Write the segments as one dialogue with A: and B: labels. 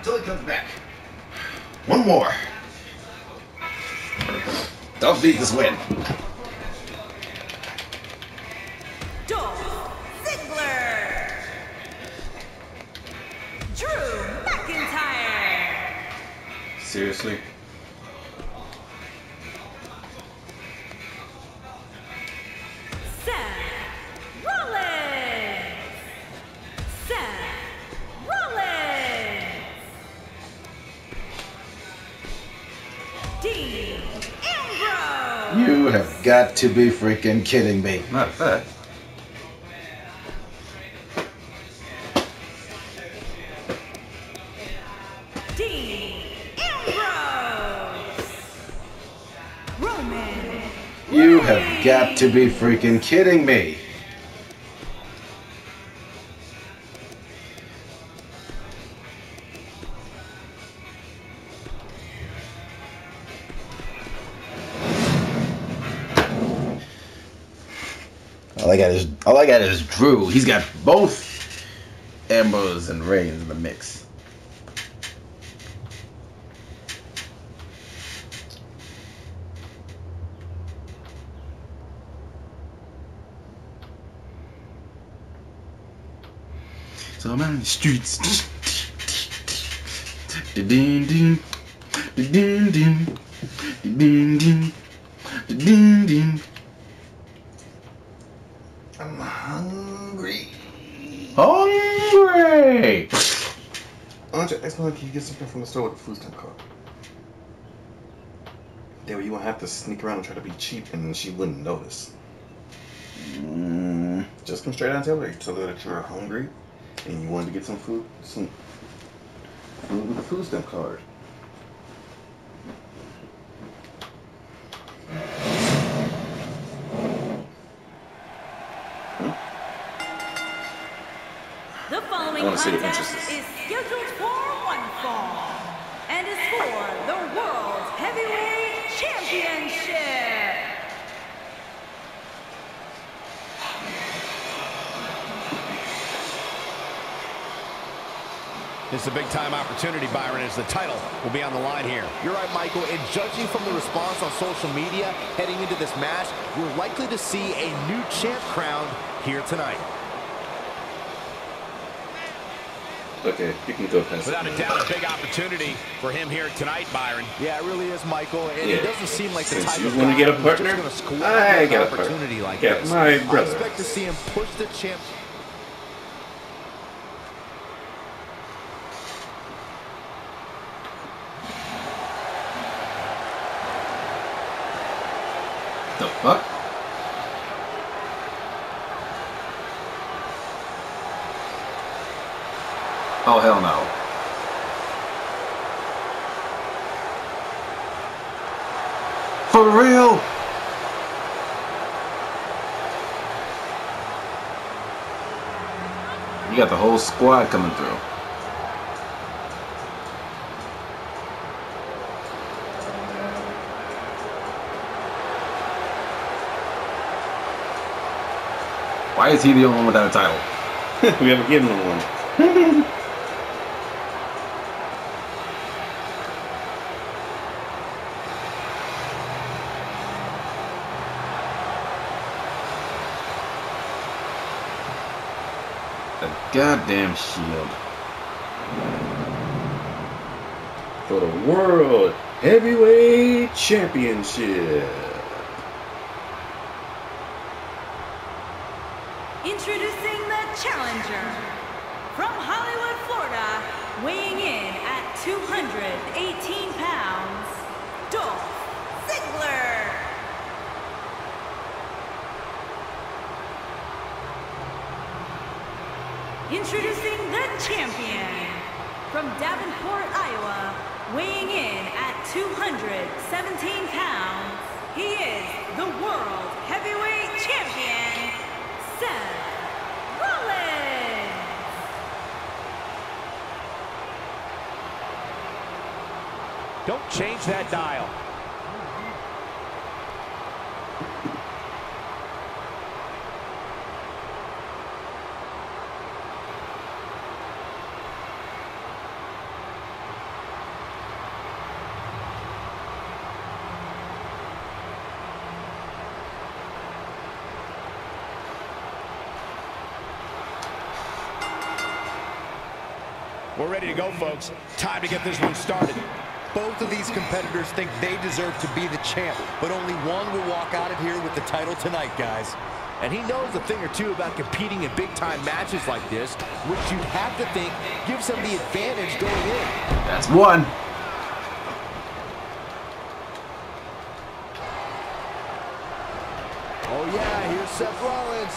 A: Till he comes back. One more. Dolph Ziggler's win.
B: Dolph Ziggler. Drew McIntyre.
A: Seriously?
B: Seth Rollins. Seth Rollins. Dean Ambrose.
A: You have got to be freaking kidding me. Not that.
B: Dean Ambrose. Roman.
A: You have got to be freaking kidding me. All I got is Drew. He's got both Ambrose and Reigns in the mix. So I'm out in the streets. Ding ding, ding ding, ding ding, ding ding. I'm hungry. Hungry.
C: Andre, ask me, can you get something from the store with the food stamp card? That way you won't have to sneak around and try to be cheap, and she wouldn't notice. Just come straight out and tell her that you're hungry and you wanted to get some food with the food stamp card.
B: The following contest is scheduled for one fall and is for the World Heavyweight Championship.
D: This is a big-time opportunity, Byron, as the title will be on the line here.
E: You're right, Michael, and judging from the response on social media heading into this match, we're likely to see a new champ crowned here tonight.
C: Okay, you can go past
D: Without a doubt, a big opportunity for him here tonight, Byron.
E: Yeah, it really is, Michael, and it doesn't seem like the type
C: you
E: of
C: want to get a
E: guy
C: partner,
E: who's just going to
C: I
E: squeeze
C: get
E: an
C: a partner.
E: opportunity like
C: Yeah,
E: this.
C: my
E: I
C: brother.
E: expect to see him push the champ.
A: The fuck? Oh, hell no. For real? You got the whole squad coming through. Why is he the only one without a title?
C: We haven't given him one.
A: The goddamn Shield.
C: For the World Heavyweight Championship.
B: Introducing the challenger from Hollywood, Florida, weighing in at 218 pounds, Dolph Ziggler. Introducing the champion from Davenport, Iowa, weighing in at 217 pounds, he is the World Heavyweight Champion, Seth Rollins.
D: Don't change that dial. We're ready to go, folks. Time to get this one started.
E: Both of these competitors think they deserve to be the champ, but only one will walk out of here with the title tonight, guys. And he knows a thing or two about competing in big-time matches like this, which you'd have to think gives him the advantage going in.
A: That's one.
E: Oh, yeah, here's Seth Rollins.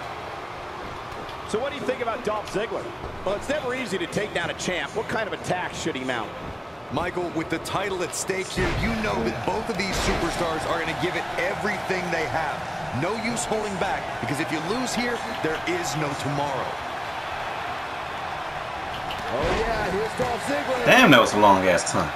D: So what do you think about Dolph Ziggler? Well, it's never easy to take down a champ. What kind of attack should he mount?
E: Michael, with the title at stake here, you know that both of these superstars are going to give it everything they have. No use holding back, because if you lose here, there is no tomorrow. Oh, yeah, here's Dolph Ziggler.
A: Damn, that was a long-ass time.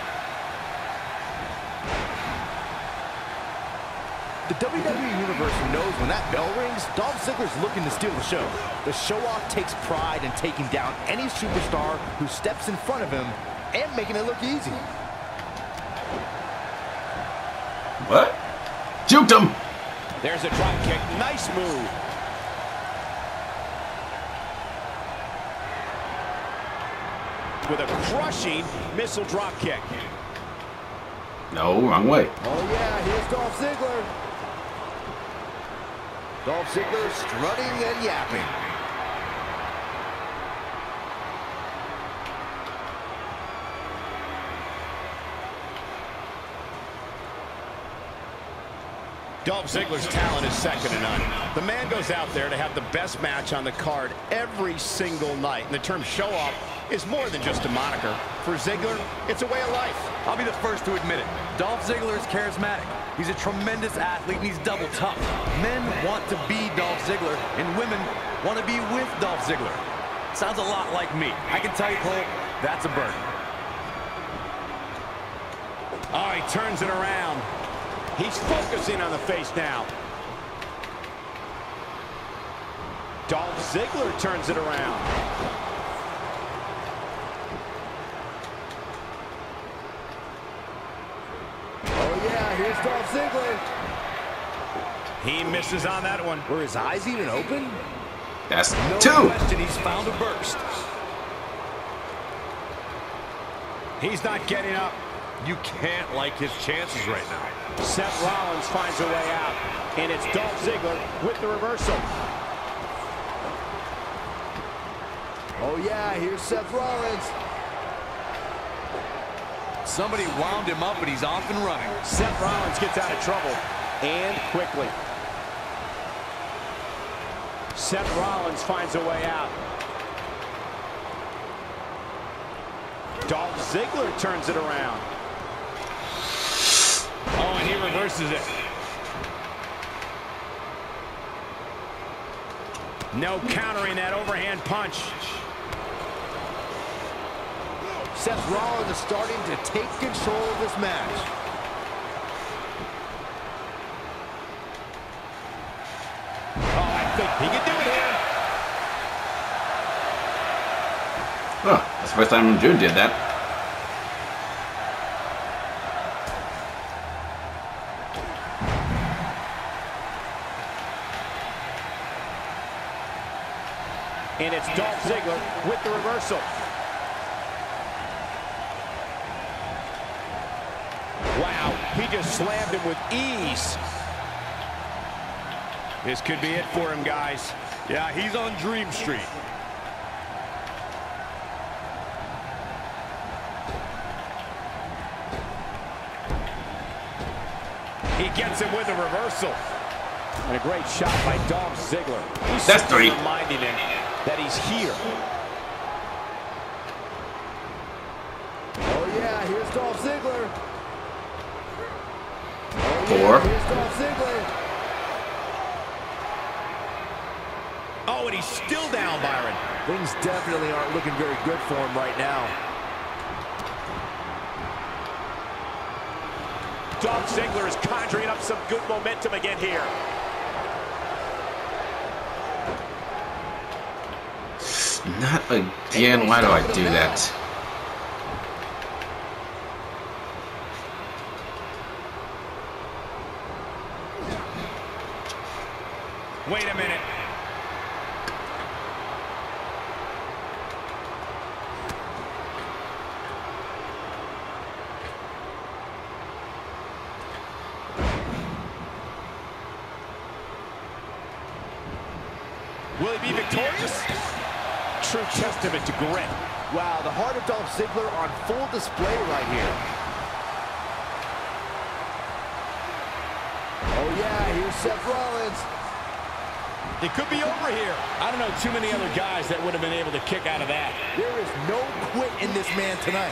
E: The WWE Universe knows when that bell rings, Dolph Ziggler's looking to steal the show. The show-off takes pride in taking down any superstar who steps in front of him and making it look easy.
A: What? Juked him!
D: There's a drop kick. Nice move. With a crushing missile drop kick.
A: No, wrong way.
E: Oh, yeah, here's Dolph Ziggler. Dolph Ziggler strutting and yapping.
D: Dolph Ziggler's talent is second to none. The man goes out there to have the best match on the card every single night. And the term show-off is more than just a moniker. For Ziggler, it's a way of life.
F: I'll be the first to admit it. Dolph Ziggler is charismatic. He's a tremendous athlete, and he's double tough. Men want to be Dolph Ziggler, and women want to be with Dolph Ziggler. Sounds a lot like me. I can tell you, Cole, that's a burden.
D: Oh, he turns it around. He's focusing on the face now. Dolph Ziggler turns it around.
E: Oh, yeah, here's Dolph Ziggler.
D: He misses on that one.
E: Were his eyes even open?
A: That's
F: No
A: two.
F: question he's found a burst.
D: He's not getting up.
F: You can't like his chances right now.
D: Seth Rollins finds a way out. And it's Dolph Ziggler with the reversal.
E: Oh, yeah, here's Seth Rollins.
F: Somebody wound him up, and he's off and running.
D: Seth Rollins gets out of trouble. And quickly. Seth Rollins finds a way out. Dolph Ziggler turns it around. Oh, and he reverses it. No countering that overhand punch.
E: Seth Rollins is starting to take control of this match.
D: Oh, I think he can do it here.
A: Oh, that's the first time June did that.
D: And it's Dolph Ziggler with the reversal. Wow, he just slammed him with ease. This could be it for him, guys.
F: Yeah, he's on Dream Street.
D: He gets him with a reversal. And a great shot by Dolph Ziggler. He's
A: That's three.
D: reminding him that he's here.
E: Oh, yeah, here's Dolph Ziggler.
A: Four.
E: Here's Dolph Ziggler.
D: Oh, and he's still down, Byron.
E: Things definitely aren't looking very good for him right now.
D: Dolph Ziggler is conjuring up some good momentum again here.
A: Not again. Why do I do that?
D: Wait a minute. Will he be victorious? True testament to grit.
E: Wow, the heart of Dolph Ziggler on full display right here. Oh yeah, here's Seth Rollins.
D: It could be over here. I don't know too many other guys that would have been able to kick out of that.
E: There is no quit in this man tonight.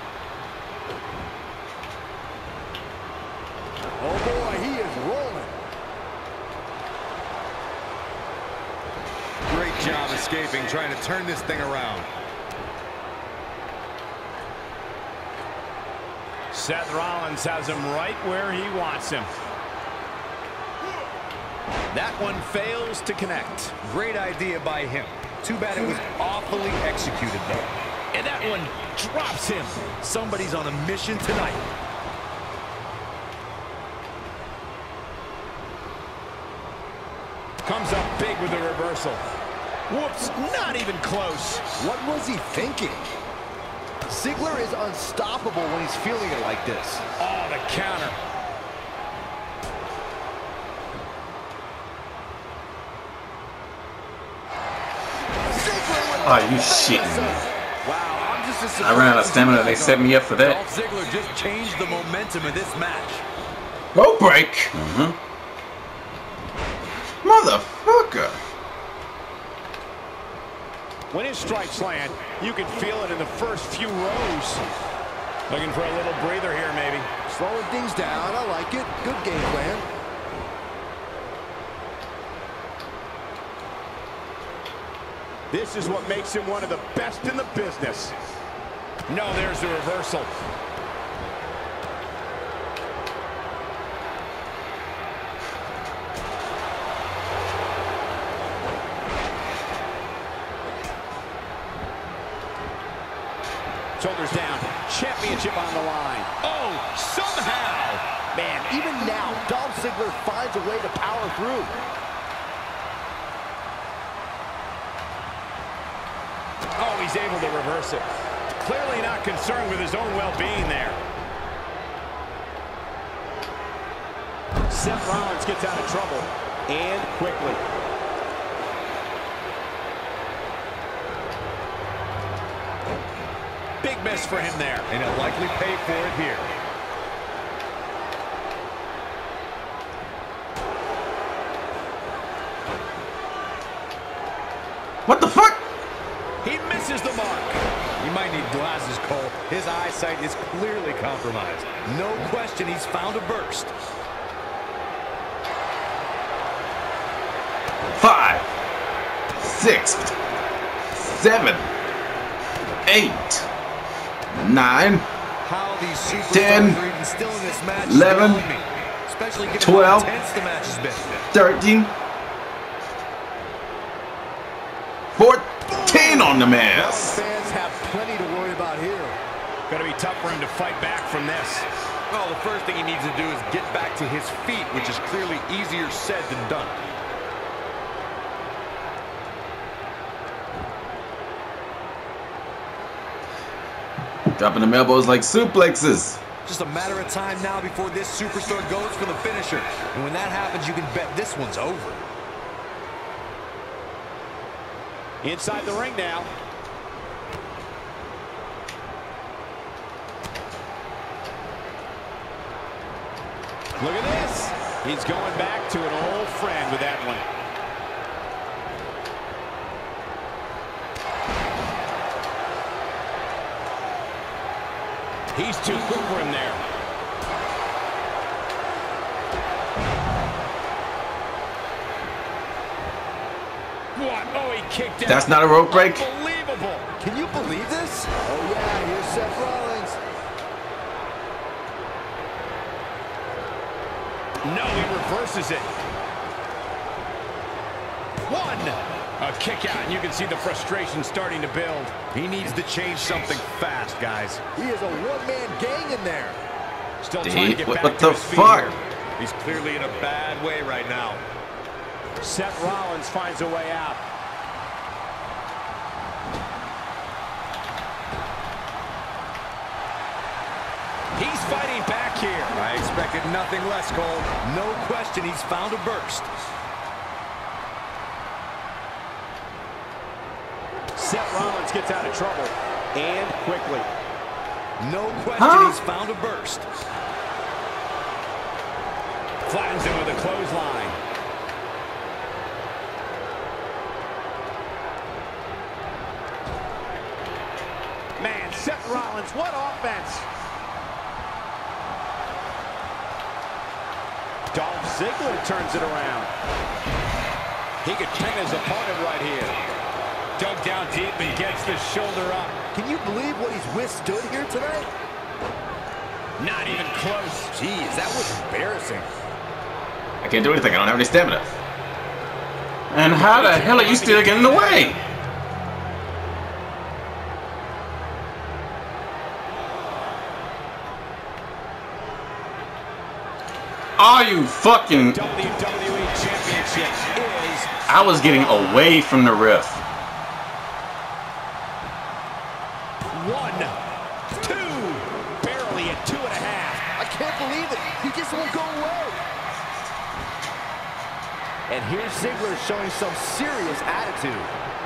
E: Oh boy, he is rolling.
F: Great job escaping, trying to turn this thing around.
D: Seth Rollins has him right where he wants him. That one fails to connect.
F: Great idea by him. Too bad it was awfully executed, though.
D: And that one drops him.
F: Somebody's on a mission tonight.
D: Comes up big with a reversal. Whoops, not even close.
E: What was he thinking? Ziggler is unstoppable when he's feeling it like this.
D: Oh, the counter.
A: Are you shitting me?
F: Wow, I'm just as
A: I ran out of stamina. They set me up for that.
F: Dolph Ziggler just changed the momentum of this match.
A: Rope break. Motherfucker.
D: When his strikes land, you can feel it in the first few rows. Looking for a little breather here, maybe.
E: Slowing things down. I like it. Good game plan.
D: This is what makes him one of the best in the business. No, there's the reversal. Shoulders down. Championship on the line. Oh, somehow.
E: Man, even now, Dolph Ziggler finds a way to power through.
D: Oh, he's able to reverse it. Clearly not concerned with his own well-being there. Seth Rollins gets out of trouble, and quickly. Big miss for him there.
F: And he'll likely pay for it here.
A: What the fuck?
D: He misses the mark.
F: He might need glasses, Cole. His eyesight is clearly compromised. No question he's found a burst.
A: 5, 6, 7, 8, 9,
F: How these superstars
A: 10,
F: are even still in this match
A: 11,
F: is beyond me, especially given
A: 12,
F: how intense the match has been.
A: 13, 14 on the mask.
E: Fans have plenty to worry about here.
D: Gonna be tough for him to fight back from this.
F: Well, the first thing he needs to do is get back to his feet, which is clearly easier said than done.
A: Dropping them elbows like suplexes.
F: Just a matter of time now before this superstar goes for the finisher. And when that happens, you can bet this one's over.
D: Inside the ring now. Look at this. He's going back to an old friend with that one. He's too quick for him there. What? Oh, he kicked out.
A: That's not a rope break.
D: Unbelievable.
E: Can you believe this? Oh, yeah, here's Seth Rollins.
D: No, he reverses it. One. A kick out, and you can see the frustration starting to build.
F: He needs to change something fast, guys.
E: He is a one-man gang in there.
D: Still trying to get back
A: What
D: to
A: the
D: his feet
A: fuck?
D: here.
F: He's clearly in a bad way right now.
D: Seth Rollins finds a way out. He's fighting back here.
F: I expected nothing less, Cole. No question he's found a burst.
D: Seth Rollins gets out of trouble, and quickly.
E: No question he's found a burst.
D: Flattens him with a clothesline. Man, Seth Rollins, what offense! Dolph Ziggler turns it around. He could pin his opponent right here. Dug down deep and gets the shoulder up.
E: Can you believe what he's withstood here tonight?
D: Not even close.
E: Jeez, that was embarrassing.
A: I can't do anything. I don't have any stamina. And how the hell are you still getting in the way? Are you fucking...
D: WWE Championship is...
A: I was getting away from the ref.
D: 1, 2, barely at 2.5.
E: I can't believe it. He just won't go away. And here's Ziggler showing some serious attitude.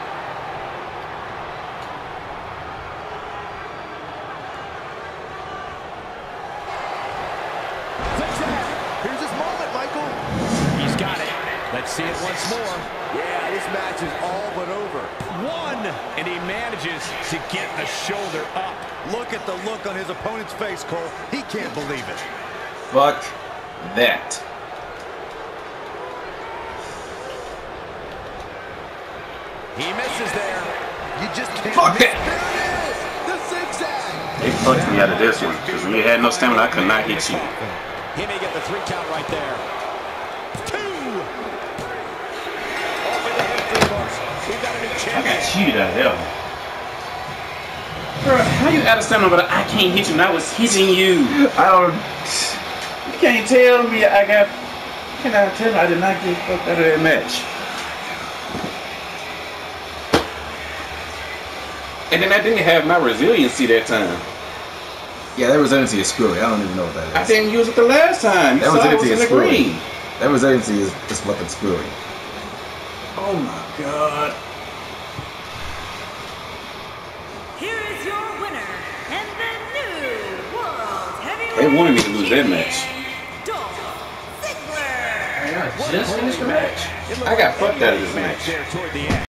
E: Here's his moment, Michael.
D: He's got it. Let's see it once more.
E: Yeah, this match is all but over.
D: 1, and he manages to get the shoulder up.
E: Look at the look on his opponent's face, Cole. He can't believe it.
A: Fuck that.
D: He misses there.
E: You just can't.
A: Fuck
E: miss.
A: it.
E: There it is. The zigzag.
A: They fucked me out of this one. Because when you had no stamina, I could not hit you.
D: He may get the 3 count right there. 2. We've got a new
A: I
D: champion.
A: got cheated out of there. Bro, how you out of stamina, but I can't hit you and I was hitting you? I don't... You can't tell me I got... You cannot tell me I did not get fucked out of that match. And then I didn't have my resiliency that time.
G: Yeah, that resiliency is screwy. I don't even know what that is.
A: I didn't use it the last time.
G: That resiliency is screwy.
A: green.
G: That resiliency is fucking screwy.
A: Oh my god.
B: Here is your winner and the new World Heavyweight
A: They wanted me to lose that match.
B: Champion, Dolph Ziggler.
A: I just finished the match. I got fucked out of this match.
D: There toward the end.